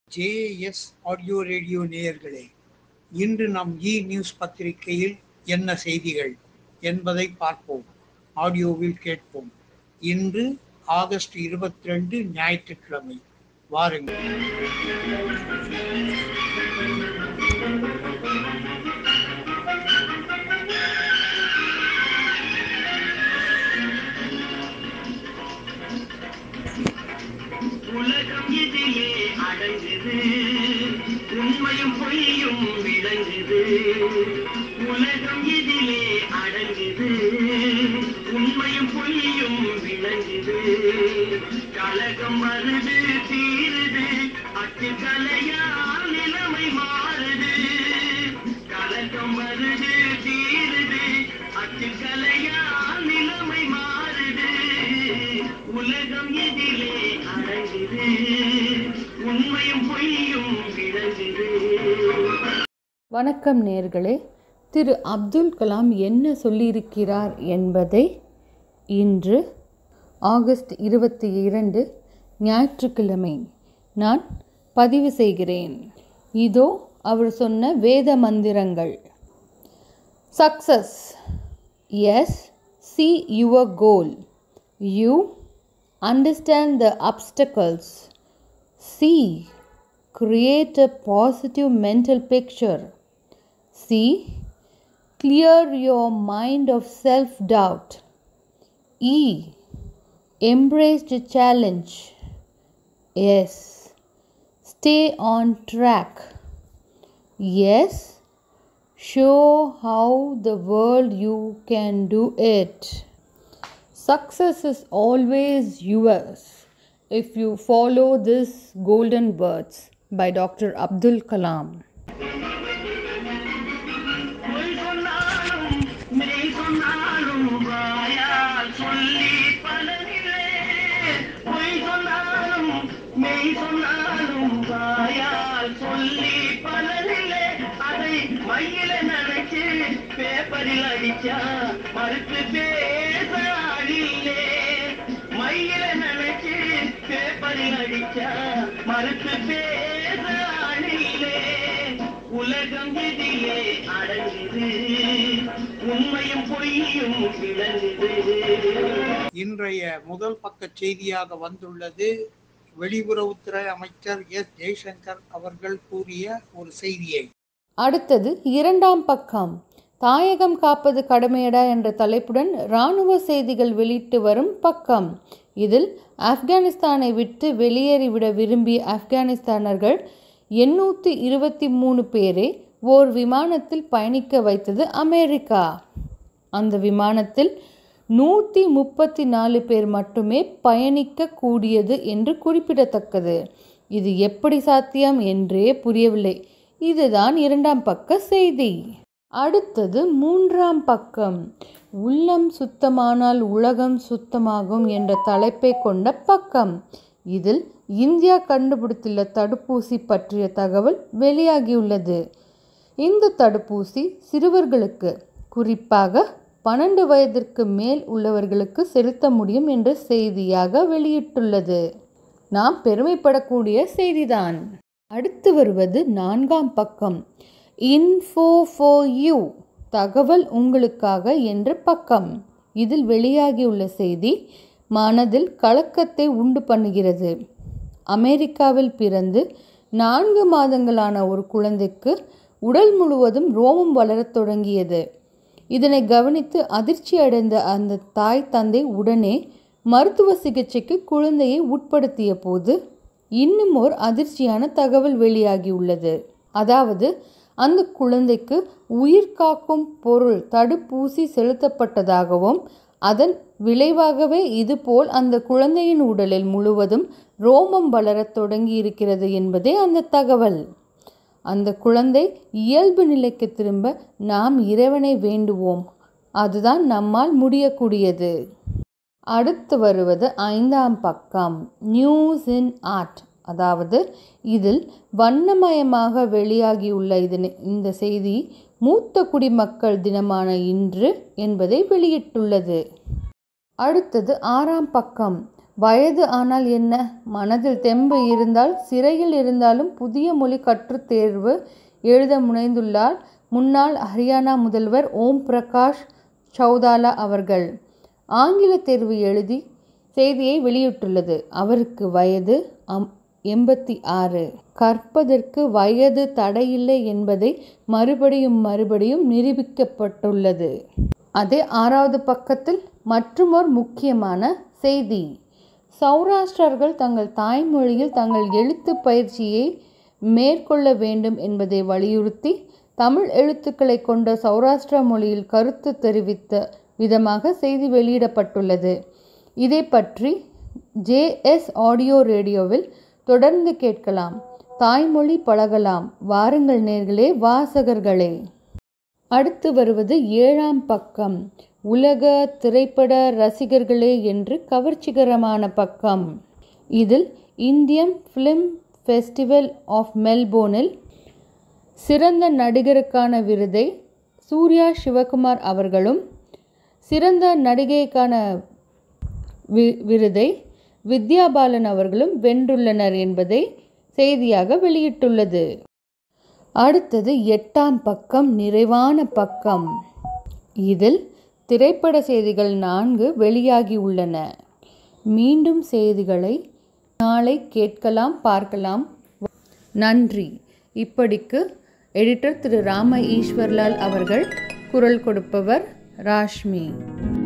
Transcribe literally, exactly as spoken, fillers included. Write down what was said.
JS audio radio நேயர்களே, இன்று நம் இ நியூஸ் பத்திரிகையில் என்ன செய்திகள் என்பதை பார்ப்போம், ஆடியோவில் கேட்போம். இன்று ஆகஸ்ட் இருபத்தி ரெண்டு ஞாயிற்றுக்கிழமை. வாருங்கள். உலகம் இதிலே அடங்குது, உண்மையும் பொய்யும் விளங்குது. உலகம் இதிலே அடங்குது, உண்மையும் பொய்யும் விளங்குது. கலகம் வருது தீருது, அச்சுக்கலையால் நிலைமை மாறுது. கலகம் வருது தீருது, அச்சுக்கலையால் நிலைமை மாறுது. உலகம் எதிலே அடங்குது, உண்மையும் பொய்யும் விளங்குது. வணக்கம் நேயர்களே, திரு அப்துல் கலாம் என்ன சொல்லியிருக்கிறார் என்பதை இன்று ஆகஸ்ட் இருபத்தி இரண்டு ஞாயிற்றுக்கிழமை நான் பதிவு செய்கிறேன். இதோ அவர் சொன்ன வேத மந்திரங்கள். Success. Yes, see your goal. You understand the obstacles. C, create a positive mental picture. C, clear your mind of self-doubt. E, embrace the challenge. S, stay on track. Yes, show how the world you can do it. Success is always yours if you follow these golden words by Doctor Abdul Kalam. பொய் சொன்னாலும் மெய் சொன்னாலும் வாயால் சொல்லி பலனில்லை. பொய் சொன்னாலும் மெய் சொன்னாலும் வாயால் சொல்லி பலனில்லை. அதை மையில நினைச்சு பேப்பரில் அடிச்சா மறுத்து பேச ஆளில்லை. மையில நினைச்சு பேப்பரில் அடிச்சா மறுத்து பேச ஆளில்லை. உலகம் எதிலே அடங்குது, உண்மையும் பொய்யும் விளங்குது. இன்றைய முதல் பக்க செய்தியாக வந்துள்ளது வெளியுறவுத்துறை அமைச்சர் எஸ் ஜெய்சங்கர் அவர்கள் கூறிய ஒரு செய்தியை. அடுத்தது இரண்டாம் பக்கம். தாயகம் காப்பது கடமையடா என்ற தலைப்புடன் இராணுவ செய்திகள் வெளியிட்டு வரும் பக்கம். இதில் ஆப்கானிஸ்தானை விட்டு வெளியேறிவிட விரும்பிய ஆப்கானிஸ்தானர்கள் எண்ணூற்றி இருபத்தி மூணு பேரை ஓர் விமானத்தில் பயணிக்க வைத்தது அமெரிக்கா. அந்த விமானத்தில் நூற்றி முப்பத்தி நாலு பேர் மட்டுமே பயணிக்க கூடியது என்று குறிப்பிடத்தக்கது. இது எப்படி சாத்தியம் என்றே புரியவில்லை. இதுதான் இரண்டாம் பக்க செய்தி. அடுத்தது மூன்றாம் பக்கம். உள்ளம் சுத்தமானால் உலகம் சுத்தமாகும் என்ற தலைப்பை கொண்ட பக்கம். இதில் இந்தியா கண்டுபிடித்துள்ள தடுப்பூசி பற்றிய தகவல் வெளியாகியுள்ளது. இந்த தடுப்பூசி சிறுவர்களுக்கு, குறிப்பாக பன்னெண்டு வயதிற்கு மேல் உள்ளவர்களுக்கு செலுத்த முடியும் என்ற செய்தியாக வெளியிட்டுள்ளது. நாம் பெருமைப்படக்கூடிய செய்திதான். அடுத்து வருவது நான்காம் பக்கம். இன்ஃபோ ஃபார் யூ, தகவல் உங்களுக்காக என்ற பக்கம். இதில் வெளியாகியுள்ள செய்தி மனதில் கலக்கத்தை உண்டு பண்ணுகிறது. அமெரிக்காவில் பிறந்து நான்கு மாதங்களான ஒரு குழந்தைக்கு உடல் முழுவதும் ரோமம் வளரத் தொடங்கியது. இதனை கவனித்து அதிர்ச்சி அடைந்த அந்த தாய் தந்தை உடனே மருத்துவ சிகிச்சைக்கு குழந்தையை உட்படுத்திய போது இன்னும் ஒரு அதிர்ச்சியான தகவல் வெளியாகியுள்ளது. அதாவது அந்த குழந்தைக்கு உயிர் காக்கும் பொருள் தடுப்பூசி செலுத்தப்பட்டதாகவும் அதன் விளைவாகவே இதுபோல் அந்த குழந்தையின் உடலில் முழுவதும் ரோமம் வளரத் தொடங்கி இருக்கிறது என்பதே அந்த தகவல். அந்த குழந்தை இயல்பு நிலைக்கு திரும்ப நாம் இறைவனை வேண்டுவோம். அதுதான் நம்மால் முடியக்கூடியது. அடுத்து வருவது ஐந்தாம் பக்கம். நியூஸ் இன் ஆர்ட், அதாவது இதில் வண்ணமயமாக வெளியாகியுள்ள இதனை இந்த செய்தி மூத்த குடிமக்கள் தினமான இன்று என்பதை வெளியிட்டுள்ளது. அடுத்தது ஆறாம் பக்கம். வயது ஆனால் என்ன, மனதில் தெம்பு இருந்தால் சிறையில் இருந்தாலும் புதிய மொழி கற்றுத் தேர்வு எழுத முனைந்துள்ளார் முன்னாள் ஹரியானா முதல்வர் ஓம் பிரகாஷ் சௌதாலா அவர்கள். ஆங்கில தேர்வு எழுதி செய்தியை வெளியிட்டுள்ளது. அவருக்கு வயது எண்பத்தி ஆறு. கற்பதற்கு வயது தடையில்லை என்பதை மறுபடியும் மறுபடியும் நிரூபிக்கப்பட்டுள்ளது. அதே ஆறாவது பக்கத்தில் மற்றுமொரு முக்கியமான செய்தி. சௌராஷ்டிரர்கள் தங்கள் தாய்மொழியில் தங்கள் எழுத்து பயிற்சியை மேற்கொள்ள வேண்டும் என்பதை வலியுறுத்தி தமிழ் எழுத்துக்களை கொண்ட சௌராஷ்டிர மொழியில் கருத்து தெரிவித்த விதமாக செய்தி வெளியிடப்பட்டுள்ளது. இதை பற்றி ஜே எஸ் ஆடியோ ரேடியோவில் தொடர்ந்து கேட்கலாம். தாய்மொழி பழகலாம். வாருங்கள் நேர்களே, வாசகர்களே. அடுத்து வருவது ஏழாம் பக்கம். உலக திரைப்பட ரசிகர்களே என்று கவர்ச்சிகரமான பக்கம். இதில் இந்தியன் ஃபிலிம் ஃபெஸ்டிவல் ஆஃப் மெல்போர்னில் சிறந்த நடிகருக்கான விருதை சூர்யா சிவகுமார் அவர்களும், சிறந்த நடிகைக்கான வி விருதை வித்யா பாலன் அவர்களும் வென்றுள்ளனர் என்பதை செய்தியாக வெளியிட்டுள்ளது. அடுத்தது எட்டாம் பக்கம், நிறைவான பக்கம். இதில் திரைப்பட செய்திகள் நான்கு வெளியாகி உள்ளன. மீண்டும் செய்திகளை நாளை கேட்கலாம், பார்க்கலாம். நன்றி. இப்படிக்கு எடிட்டர் திரு ராம ஈஸ்வர்லால் அவர்கள். குரல் கொடுப்பவர் ராஷ்மி.